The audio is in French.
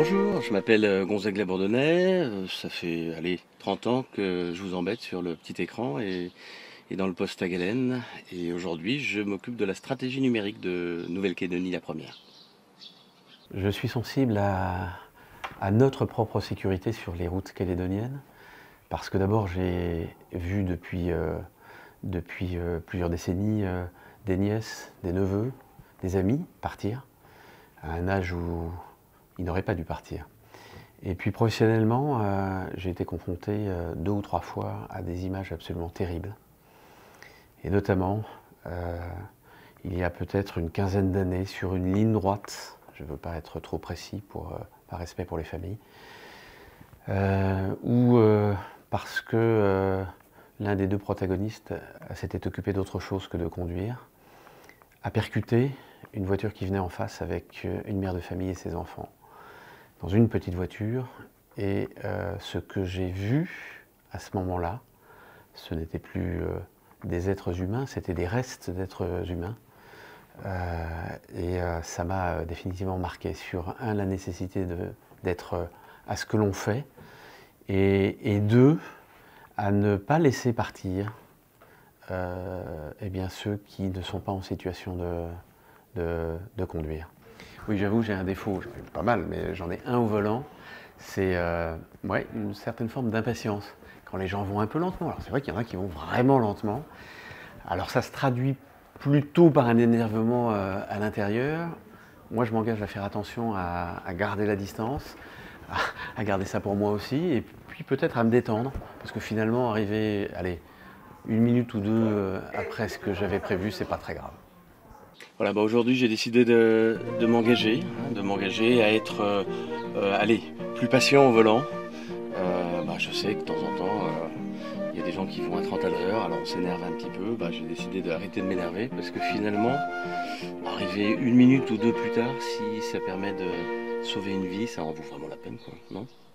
Bonjour, je m'appelle Gonzague Labourdonnais. Ça fait, allez, 30 ans que je vous embête sur le petit écran et dans le poste à galène. Et aujourd'hui, je m'occupe de la stratégie numérique de Nouvelle-Calédonie la première. Je suis sensible à notre propre sécurité sur les routes calédoniennes, parce que d'abord j'ai vu depuis plusieurs décennies des nièces, des neveux, des amis partir à un âge où ils n'auraient pas dû partir. Et puis professionnellement, j'ai été confronté 2 ou 3 fois à des images absolument terribles. Et notamment, il y a peut-être une quinzaine d'années, sur une ligne droite, je ne veux pas être trop précis par respect pour les familles, où parce que l'un des deux protagonistes s'était occupé d'autre chose que de conduire, a percuté une voiture qui venait en face avec une mère de famille et ses enfants, dans une petite voiture. Et ce que j'ai vu à ce moment-là, ce n'était plus des êtres humains, c'était des restes d'êtres humains. Ça m'a définitivement marqué sur, un, la nécessité d'être à ce que l'on fait, et deux, à ne pas laisser partir eh bien, ceux qui ne sont pas en situation de conduire. Oui, j'avoue, j'ai un défaut, pas mal, mais j'en ai un au volant, c'est ouais, une certaine forme d'impatience. Quand les gens vont un peu lentement, alors c'est vrai qu'il y en a qui vont vraiment lentement, alors ça se traduit plutôt par un énervement à l'intérieur. Moi, je m'engage à faire attention à garder la distance, à garder ça pour moi aussi, et puis peut-être à me détendre, parce que finalement, arriver, allez, 1 minute ou 2 après ce que j'avais prévu, c'est pas très grave. Voilà, aujourd'hui, j'ai décidé de m'engager à être, allez, plus patient au volant. Je sais que de temps en temps, il y a des gens qui vont à 30 à l'heure, alors on s'énerve un petit peu. J'ai décidé d'arrêter de m'énerver parce que finalement, arriver 1 minute ou 2 plus tard, si ça permet de sauver une vie, ça en vaut vraiment la peine, quoi, non?